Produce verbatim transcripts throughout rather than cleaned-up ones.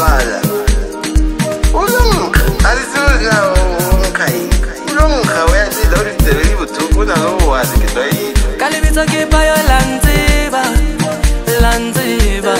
lwala ulunga alisuluka umkhayi ulunga uyazidla ulidebeli buthukuna lowazi kidwayi kalibitsa kipayo lanziba lanziba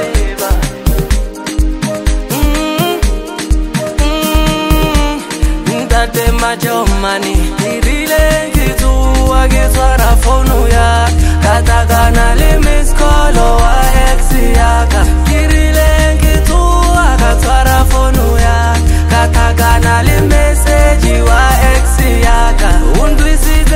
ntate majomani irile ngitsuwa ngitswara fonu ya katakana le miss call wa ex yaka irile ngitsuwa katswara fonu ya katakana le message wa ex yaka undwisite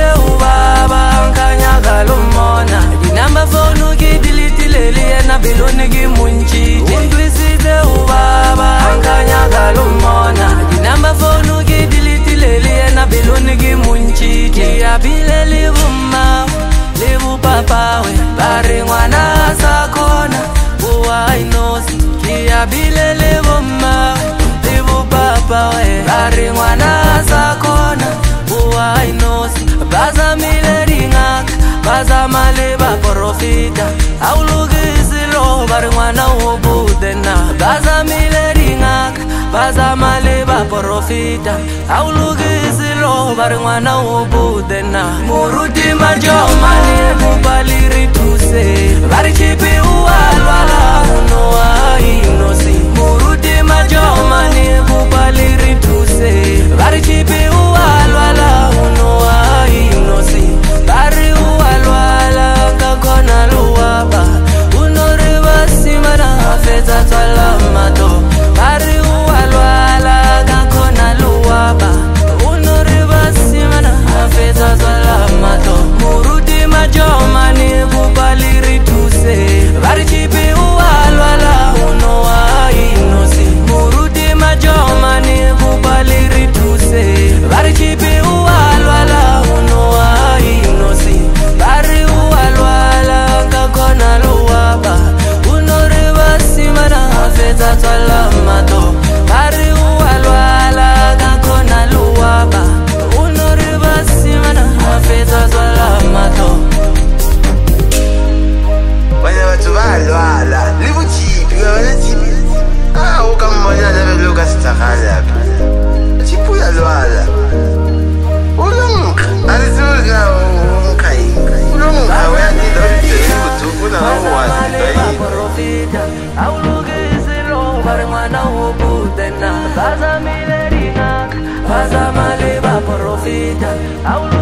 ubaba nkanyaka lumona dinamba fonu ki delete leli yena biloni ki munchi undwisite ubaba nkanyaka lumona dinamba fonu ki delete leli yena biloni ki munchi kiabile libuma libu papa we bari ngwana sakona uwa inosi kiabile libuma libu papa we bari ngwana sakona uwa inosi baza mile ringak baza male ba profita aulugisi lo bari ngwana ubudena baza mile ringak baza male ba profita aulugisi lo bari ngwana ubudena muruti majomani kubaliri tuse bari chipi uwalwala uno wa inosi muruti majomani kubaliri tuse bari chipi uwalwala uno wa inosi bari uwalwala kakona luwaba unoriba simana afeza twala mato bari uwalwala kakona luwaba unoriba simana afeza twala mato muruti majomani kubaliri tuse bari chipi uwalwala uno wa inosi muruti majomani kubaliri tuse bari chipi uwalwala uno wa inosi bari uwalwala kakona luwaba unoriba simana afeza twala mato bari uwalwala kakona luwaba unoriba simana afeza twala mato banya batho ba lwala le bochipi ba bana chipi ah o ka mmona le belo ka sitsagala chipu ya lwala ulunga alisuluka umkhayi ulunga uyazidla ulidebeli buthukuna lowazi kidwayi profita aulugisi lo bari ngwana ubudena baza mile ringak baza male ba profita